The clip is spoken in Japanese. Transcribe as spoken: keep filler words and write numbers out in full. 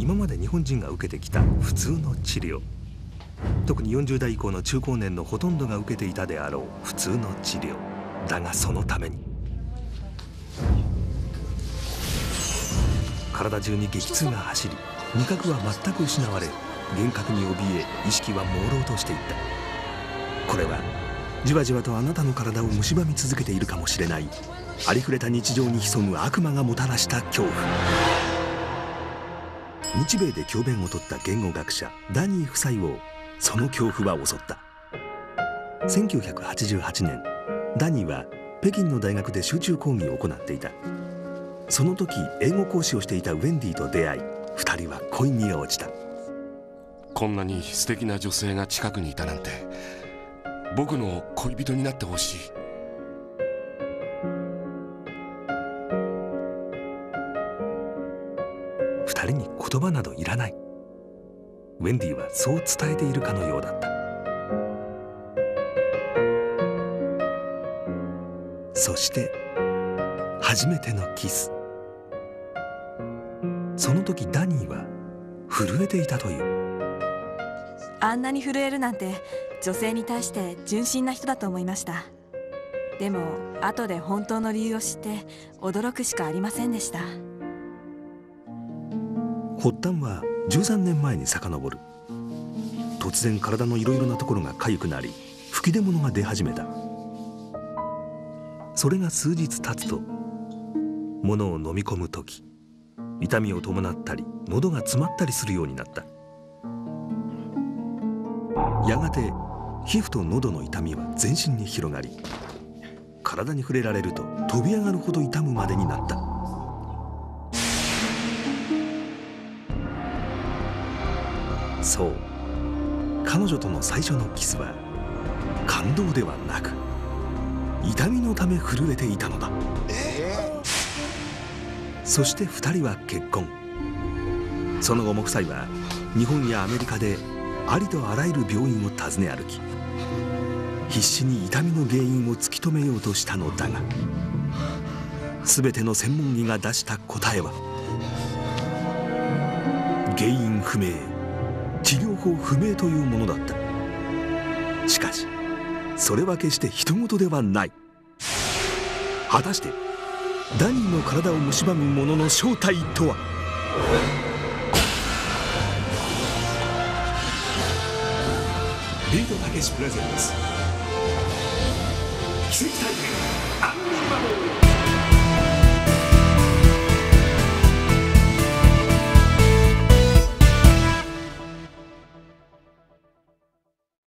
今まで日本人が受けてきた普通の治療、特によんじゅう代以降の中高年のほとんどが受けていたであろう普通の治療だが、そのために体中に激痛が走り、味覚は全く失われ、幻覚に怯え、意識は朦朧としていった。これはじわじわとあなたの体を蝕み続けているかもしれない、ありふれた日常に潜む悪魔がもたらした恐怖。日米で教鞭を取った言語学者ダニー夫妻をその恐怖は襲った。せんきゅうひゃくはちじゅうはちねん、ダニーは北京の大学で集中講義を行っていた。その時英語講師をしていたウェンディと出会い、二人は恋に落ちた。 こんなに素敵な女性が近くにいたなんて、僕の恋人になってほしい。 二人に言葉などいらない。ウェンディはそう伝えているかのようだった。そして初めてのキス。その時ダニーは震えていたという。 あんなに震えるなんて女性に対して純真な人だと思いました。でも後で本当の理由を知って驚くしかありませんでした。 発端はじゅうさんねんまえに遡る。突然体のいろいろなところが痒くなり、吹き出物が出始めた。それが数日経つと、物を飲み込む時痛みを伴ったり喉が詰まったりするようになった。やがて皮膚と喉の痛みは全身に広がり、体に触れられると飛び上がるほど痛むまでになった。そう、彼女との最初のキスは感動ではなく痛みのため震えていたのだ。そして二人は結婚。その後も夫妻は日本やアメリカでありとあらゆる病院を訪ね歩き、必死に痛みの原因を突き止めようとしたのだが、全ての専門医が出した答えは原因不明、治療法不明というものだった。しかしそれは決して人事ではない。果たしてダニーの体を蝕む者の正体とは。ビートたけしプレゼンツ奇跡体